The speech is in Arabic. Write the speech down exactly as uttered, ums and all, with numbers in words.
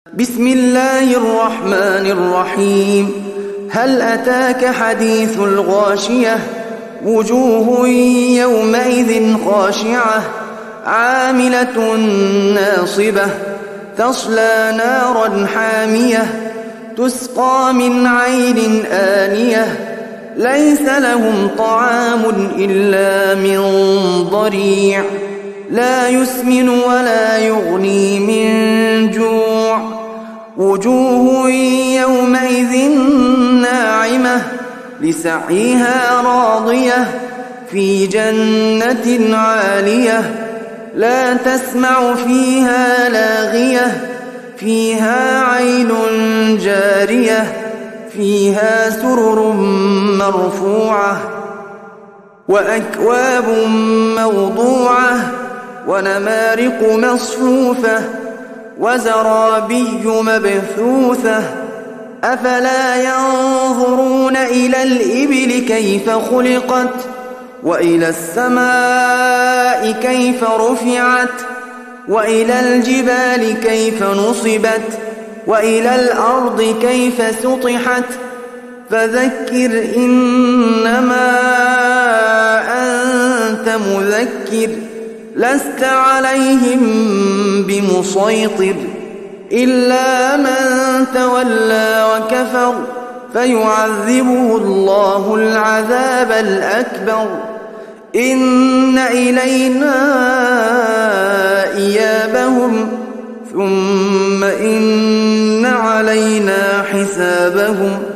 بسم الله الرحمن الرحيم. هل أتاك حديث الغاشية؟ وجوه يومئذ خاشعة عاملة ناصبة تصلى نارا حامية تسقى من عين آنية ليس لهم طعام إلا من ضريع لا يسمن ولا يغني من جوع. وجوه يومئذ ناعمة لسعيها راضية في جنة عالية لا تسمع فيها لاغية فيها عين جارية فيها سرر مرفوعة وأكواب موضوعة ونمارق مصفوفة وزرابي مبثوثة. أفلا ينظرون إلى الإبل كيف خلقت وإلى السماء كيف رفعت وإلى الجبال كيف نصبت وإلى الأرض كيف سطحت. فذكر إنما أنت مذكر لست عليهم بمسيطر إلا من تولى وكفر فيعذبه الله العذاب الأكبر. إن إلينا إيابهم ثم إن علينا حسابهم.